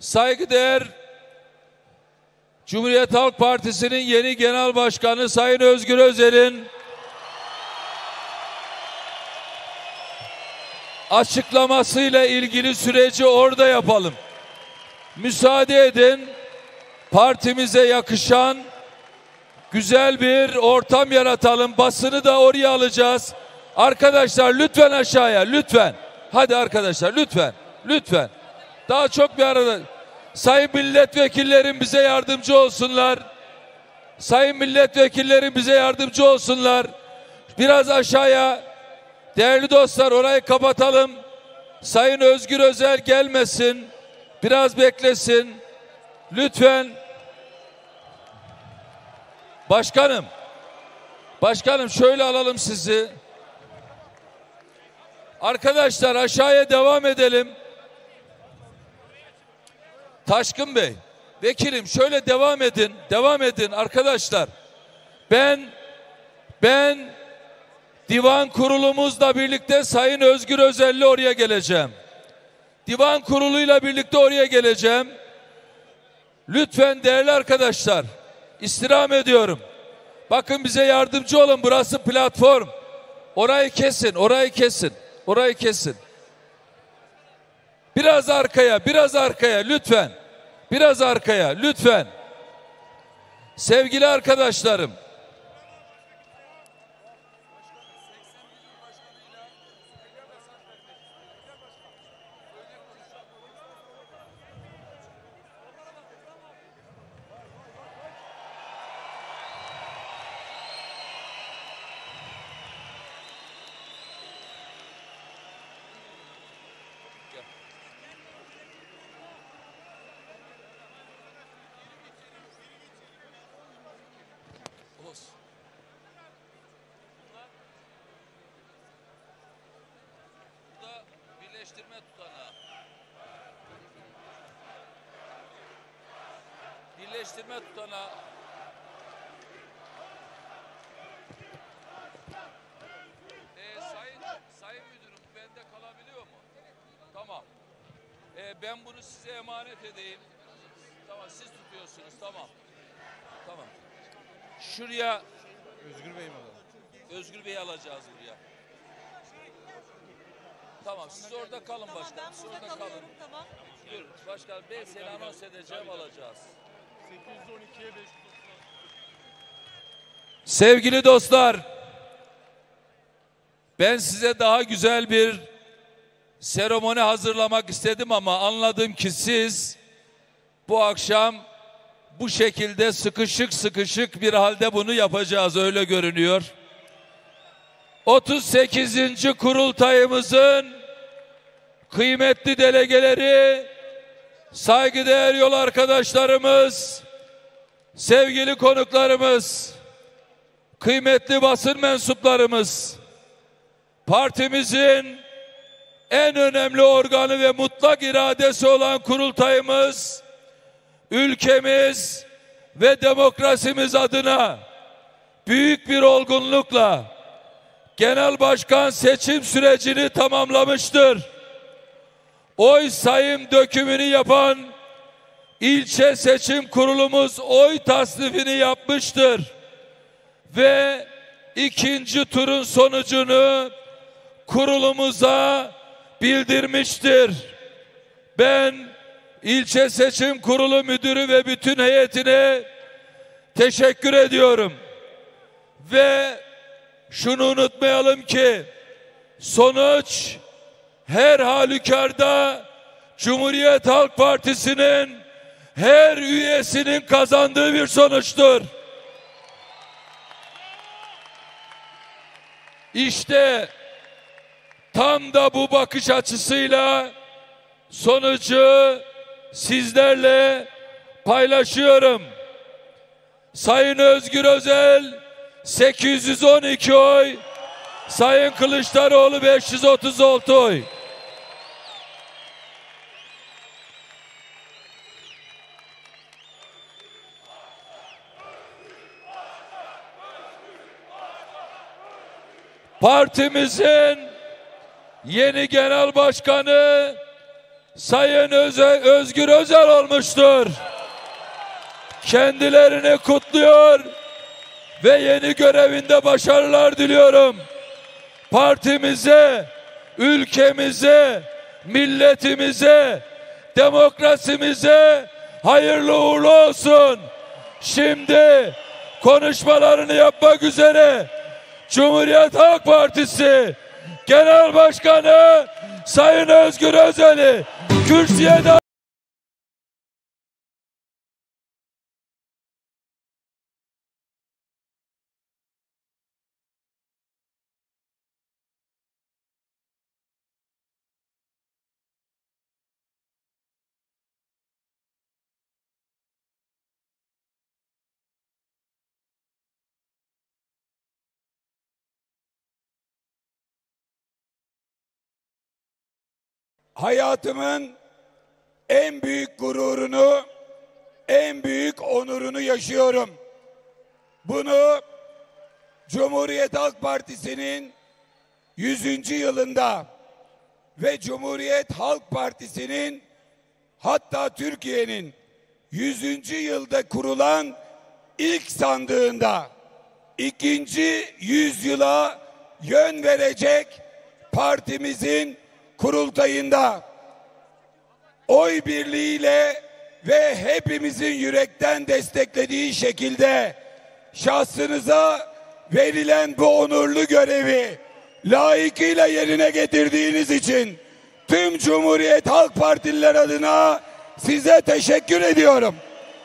saygıdeğer Cumhuriyet Halk Partisi'nin yeni genel başkanı Sayın Özgür Özel'in açıklamasıyla ilgili süreci orada yapalım. Müsaade edin, partimize yakışan güzel bir ortam yaratalım. Basını da oraya alacağız. Arkadaşlar lütfen aşağıya, lütfen. Hadi arkadaşlar lütfen, lütfen. Daha çok bir arada. Sayın milletvekillerim bize yardımcı olsunlar. Sayın milletvekillerim bize yardımcı olsunlar. Biraz aşağıya. Değerli dostlar, orayı kapatalım. Sayın Özgür Özel gelmesin. Biraz beklesin. Lütfen. Başkanım şöyle alalım sizi. Arkadaşlar aşağıya devam edelim. Taşkın Bey, vekilim şöyle devam edin. Devam edin arkadaşlar. Ben divan kurulumuzla birlikte Sayın Özgür Özel'le oraya geleceğim. Divan kuruluyla birlikte oraya geleceğim. Lütfen değerli arkadaşlar, istirham ediyorum. Bakın bize yardımcı olun. Burası platform. Orayı kesin, orayı kesin, orayı kesin. Biraz arkaya lütfen. Biraz arkaya lütfen. Sevgili arkadaşlarım. Birleştirme tutanağı. Birleştirme tutanağı. Sayın müdürüm, bende kalabiliyor mu? Tamam. Ben bunu size emanet edeyim. Tamam, siz tutuyorsunuz. Tamam. Tamam. Şuraya Özgür Bey mi alalım? Özgür Bey'i alacağız buraya. Tamam, siz orada kalın başkanım. Siz orada kalın. Tamam. Dur, başkanım, ben seni anons edeceğim, alacağız. 812'ye 530. Sevgili dostlar, ben size daha güzel bir seremoni hazırlamak istedim ama anladım ki siz bu akşam bu şekilde sıkışık bir halde bunu yapacağız, öyle görünüyor. 38. kurultayımızın kıymetli delegeleri, saygıdeğer yol arkadaşlarımız, sevgili konuklarımız, kıymetli basın mensuplarımız, partimizin en önemli organı ve mutlak iradesi olan kurultayımız, ülkemiz ve demokrasimiz adına büyük bir olgunlukla genel başkan seçim sürecini tamamlamıştır. Oy sayım dökümünü yapan ilçe seçim kurulumuz oy tasnifini yapmıştır ve ikinci turun sonucunu kurulumuza bildirmiştir. Ben ilçe seçim kurulu müdürü ve bütün heyetine teşekkür ediyorum. Ve şunu unutmayalım ki sonuç her halükarda Cumhuriyet Halk Partisi'nin her üyesinin kazandığı bir sonuçtur. İşte tam da bu bakış açısıyla sonucu sizlerle paylaşıyorum. Sayın Özgür Özel 812 oy, Sayın Kılıçdaroğlu 536 oy. Partimizin yeni genel başkanı Sayın Özgür Özel olmuştur. Kendilerini kutluyor ve yeni görevinde başarılar diliyorum. Partimize, ülkemize, milletimize, demokrasimize hayırlı uğurlu olsun. Şimdi konuşmalarını yapmak üzere Cumhuriyet Halk Partisi Genel Başkanı Sayın Özgür Özel'i kürsüye davet. Hayatımın en büyük gururunu, en büyük onurunu yaşıyorum. Bunu Cumhuriyet Halk Partisi'nin 100. yılında ve Cumhuriyet Halk Partisi'nin, hatta Türkiye'nin 100. yılda kurulan ilk sandığında, ikinci yüzyıla yön verecek partimizin kurultayında oy birliğiyle ve hepimizin yürekten desteklediği şekilde şahsınıza verilen bu onurlu görevi layıkıyla yerine getirdiğiniz için tüm Cumhuriyet Halk Partililer adına size teşekkür ediyorum.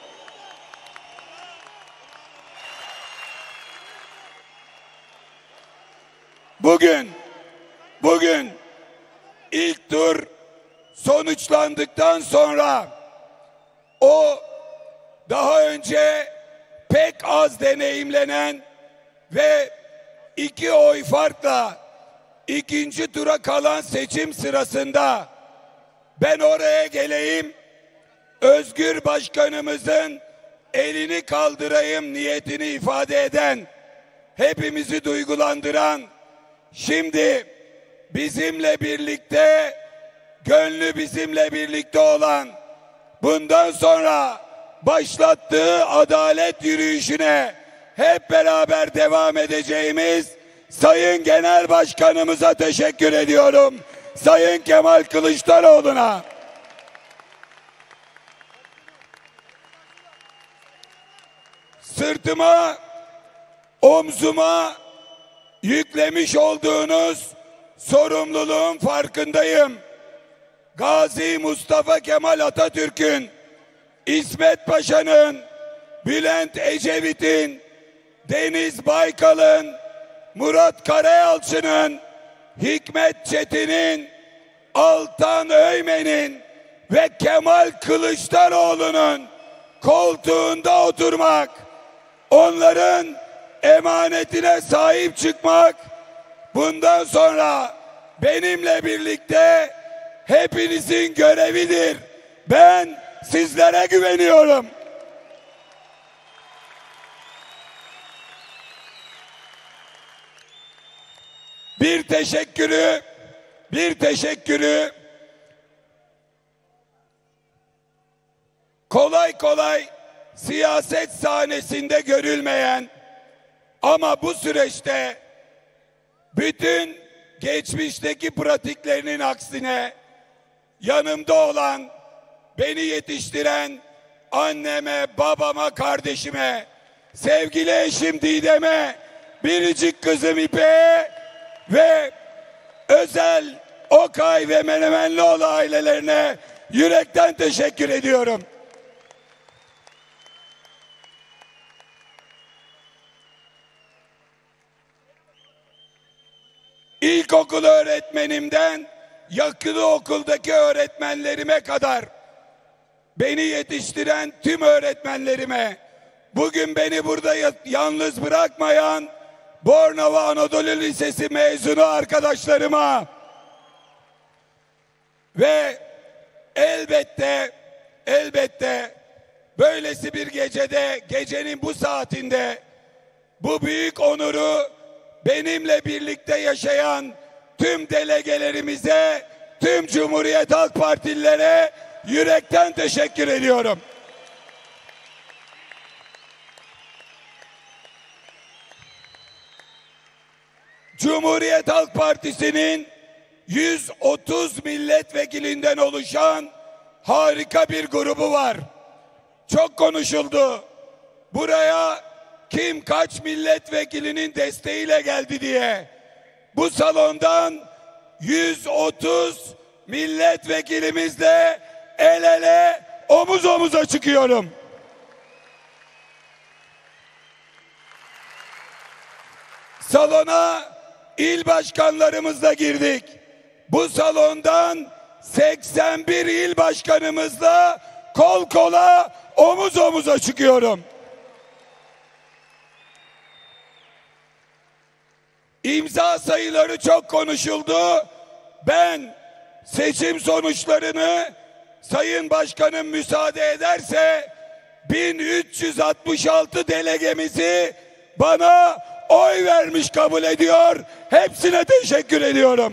Bugün ilk tur sonuçlandıktan sonra o daha önce pek az deneyimlenen ve 2 oy farkla ikinci tura kalan seçim sırasında ben oraya geleyim, Özgür Başkanımızın elini kaldırayım niyetini ifade eden, hepimizi duygulandıran, şimdi bizimle birlikte, gönlü bizimle birlikte olan, bundan sonra başlattığı adalet yürüyüşüne hep beraber devam edeceğimiz Sayın Genel Başkanımıza teşekkür ediyorum. Sayın Kemal Kılıçdaroğlu'na. Sırtıma, omzuma yüklemiş olduğunuz sorumluluğun farkındayım. Gazi Mustafa Kemal Atatürk'ün, İsmet Paşa'nın, Bülent Ecevit'in, Deniz Baykal'ın, Murat Karayalçı'nın, Hikmet Çetin'in, Altan Öymen'in ve Kemal Kılıçdaroğlu'nun koltuğunda oturmak, onların emanetine sahip çıkmak, bundan sonra benimle birlikte hepinizin görevidir. Ben sizlere güveniyorum. Bir teşekkürü kolay kolay siyaset sahnesinde görülmeyen ama bu süreçte bütün geçmişteki pratiklerinin aksine yanımda olan, beni yetiştiren anneme, babama, kardeşime, sevgili eşim Didem'e, biricik kızım İpek'e ve Özel, Okay ve Menemenlioğlu ailelerine yürekten teşekkür ediyorum. İlkokul öğretmenimden yatılı okuldaki öğretmenlerime kadar beni yetiştiren tüm öğretmenlerime, bugün beni burada yalnız bırakmayan Bornova Anadolu Lisesi mezunu arkadaşlarıma ve elbette böylesi bir gecede, gecenin bu saatinde bu büyük onuru benimle birlikte yaşayan tüm delegelerimize tüm Cumhuriyet Halk Partililere yürekten teşekkür ediyorum. Cumhuriyet Halk Partisi'nin 130 milletvekilinden oluşan harika bir grubu var. Çok konuşuldu. Buraya kim kaç milletvekilinin desteğiyle geldi diye. Bu salondan 130 milletvekilimizle el ele, omuz omuza çıkıyorum. Salona il başkanlarımızla girdik. Bu salondan 81 il başkanımızla kol kola, omuz omuza çıkıyorum. İmza sayıları çok konuşuldu. Ben seçim sonuçlarını Sayın Başkanım müsaade ederse 1366 delegemizi bana oy vermiş kabul ediyor. Hepsine teşekkür ediyorum.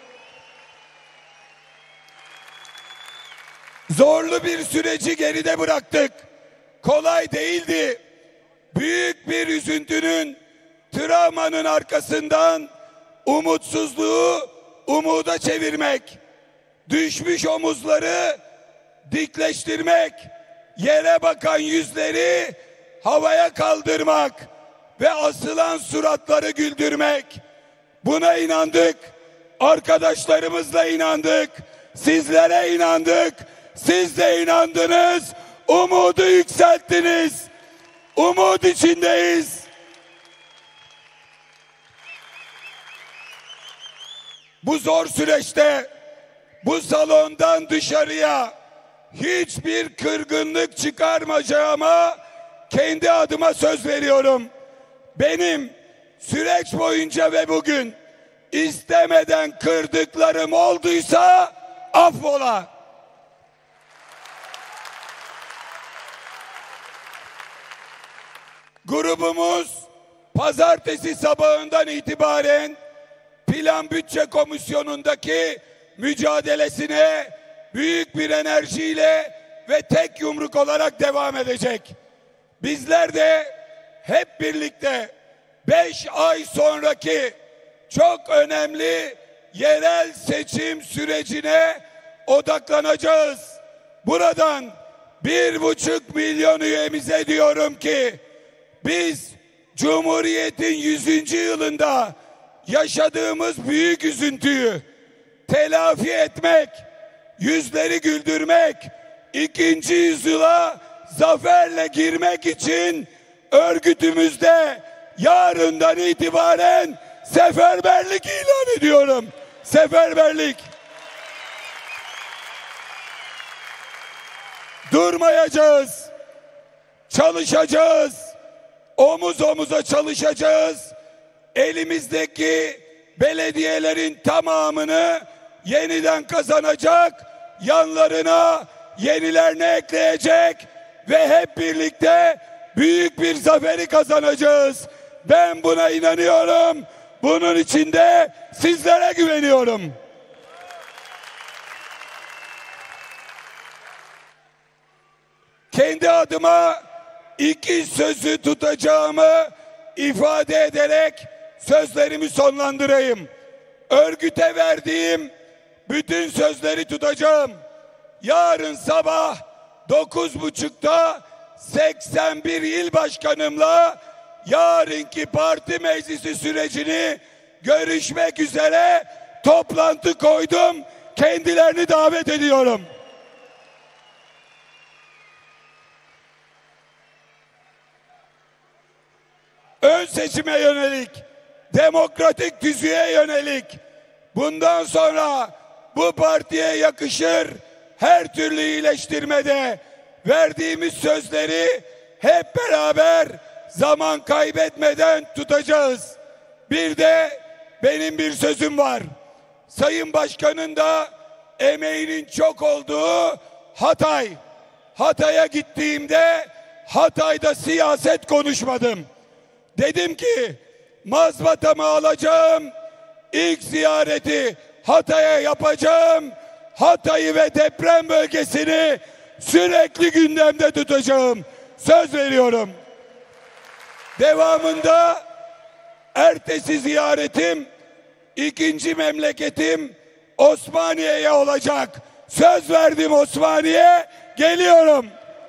Zorlu bir süreci geride bıraktık. Kolay değildi. Büyük bir üzüntünün, travmanın arkasından umutsuzluğu umuda çevirmek, düşmüş omuzları dikleştirmek, yere bakan yüzleri havaya kaldırmak ve asılan suratları güldürmek. Buna inandık. Arkadaşlarımızla inandık. Sizlere inandık. Siz de inandınız. Umudu yükselttiniz. Umut içindeyiz. Bu zor süreçte bu salondan dışarıya hiçbir kırgınlık çıkarmayacağıma kendi adıma söz veriyorum. Benim süreç boyunca ve bugün istemeden kırdıklarım olduysa affola. Grubumuz pazartesi sabahından itibaren Plan Bütçe Komisyonu'ndaki mücadelesine büyük bir enerjiyle ve tek yumruk olarak devam edecek. Bizler de hep birlikte 5 ay sonraki çok önemli yerel seçim sürecine odaklanacağız. Buradan 1,5 milyon üyemize diyorum ki biz Cumhuriyet'in 100. yılında yaşadığımız büyük üzüntüyü telafi etmek, yüzleri güldürmek, 2. yüzyıla zaferle girmek için örgütümüzde yarından itibaren seferberlik ilan ediyorum. Seferberlik. Durmayacağız. Çalışacağız. Omuz omuza çalışacağız. Elimizdeki belediyelerin tamamını yeniden kazanacak, yanlarına yenilerini ekleyecek ve hep birlikte büyük bir zaferi kazanacağız. Ben buna inanıyorum. Bunun için de sizlere güveniyorum. Kendi adıma 2 sözü tutacağımı ifade ederek sözlerimi sonlandırayım. Örgüte verdiğim bütün sözleri tutacağım. Yarın sabah 9.30'da 81 il başkanımla yarınki parti meclisi sürecini görüşmek üzere toplantı koydum. Kendilerini davet ediyorum. Ön seçime yönelik, demokratik tüzüğe yönelik, bundan sonra bu partiye yakışır her türlü iyileştirmede verdiğimiz sözleri hep beraber zaman kaybetmeden tutacağız. Bir de benim bir sözüm var. Sayın Başkan'ın da emeğinin çok olduğu Hatay. Hatay'a gittiğimde Hatay'da siyaset konuşmadım. Dedim ki mazbatamı alacağım, ilk ziyareti Hatay'a yapacağım. Hatay'ı ve deprem bölgesini sürekli gündemde tutacağım. Söz veriyorum. Devamında ertesi ziyaretim, ikinci memleketim Osmaniye'ye olacak. Söz verdim, Osmaniye geliyorum.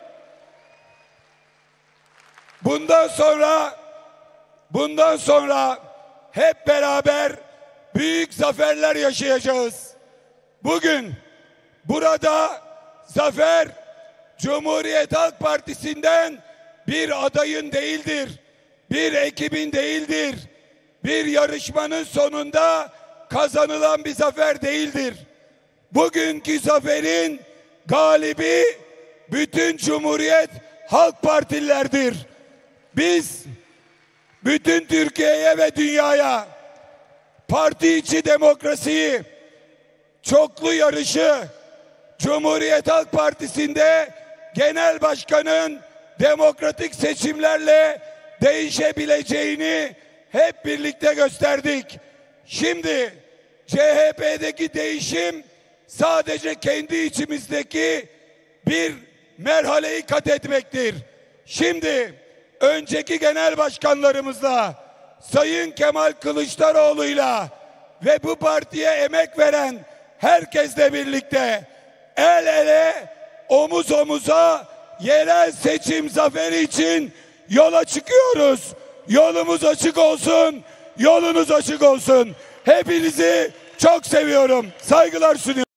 Bundan sonra hep beraber büyük zaferler yaşayacağız. Bugün burada zafer Cumhuriyet Halk Partisi'nden bir adayın değildir, bir ekibin değildir, bir yarışmanın sonunda kazanılan bir zafer değildir. Bugünkü zaferin galibi bütün Cumhuriyet Halk Partililerdir. Biz bütün Türkiye'ye ve dünyaya parti içi demokrasiyi, çoklu yarışı, Cumhuriyet Halk Partisi'nde genel başkanın demokratik seçimlerle değişebileceğini hep birlikte gösterdik. Şimdi CHP'deki değişim sadece kendi içimizdeki bir merhaleyi kat etmektir. Şimdi önceki genel başkanlarımızla, Sayın Kemal Kılıçdaroğlu'yla ve bu partiye emek veren herkesle birlikte el ele, omuz omuza yerel seçim zaferi için yola çıkıyoruz. Yolumuz açık olsun, yolunuz açık olsun. Hepinizi çok seviyorum. Saygılar sunuyorum.